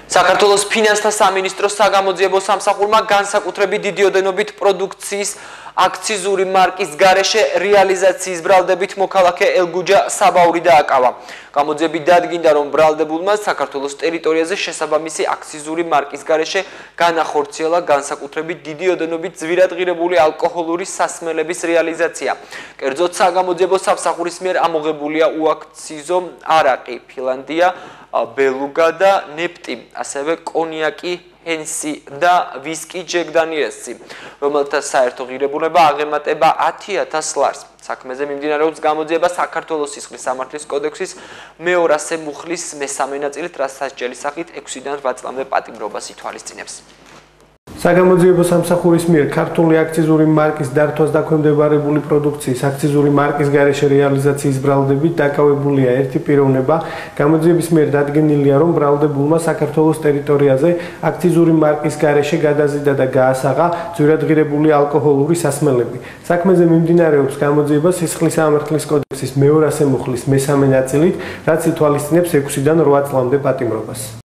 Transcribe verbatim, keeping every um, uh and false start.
საქართველოს ფინანსთა სამინისტროს საგამოძიებო სამსახურმა განსაკუთრებით დიდი ოდენობით პროდუქციის აქციზური მარკის გარეშე რეალიზაციის ბრალდებით მოქალაქე ელგუჯა საბაური დააკავა. გამოძიებით დადგინდა, რომ ბრალდებულმა საქართველოს ტერიტორიაზე შესაბამისი აქციზური მარკის გარეშე განახორციელა განსაკუთრებით დიდი ოდენობით ძვირადღირებული ალკოჰოლური სასმელების რეალიზაცია. კერძოდ საგამოძიებო სამსახურის მიერ ამოღებულია უაქციზო არაყი, ფინლანდია, ბელუგა და ნეპტი, ასევე კონიაკი, ჰენსი და ვისკი ჯეკ დანიელსი, რომელთა საერთო ღირებულება აღემატება ათი ათას ლარს. საქმეზე მიმდინარეობს გამოძიება საქართველოს სისხლის სამართლის კოდექსის მეორასე მუხლის მესამე ნაწილით, რაც სასჯელის სახით ექვსიდან რვა წლამდე პატიმრობას ითვალისწინებს. საგამოძიებო სამსახურის მიერ ქართული აქციზური მარკის დართვას დაქვემდებარებული პროდუქციის აქციზური მარკის გარეშე რეალიზაციის ბრალდებით დაკავებულია ერთი პიროვნება. გამოძიების მიერ დადგენილია, რომ ბრალდებულმა საქართველოს ტერიტორიაზე აქციზური მარკის გარეშე გადაზიდა და გაასაღა ძვირადღირებული ალკოჰოლური სასმელები. საქმეზე მიმდინარეობს გამოძიება სისხლის სამართლის კოდექსის მეორასე მუხლის მესამე ნაწილით, რაც ითვალისწინებს ექვსიდან რვა წლამდე პატიმრობას.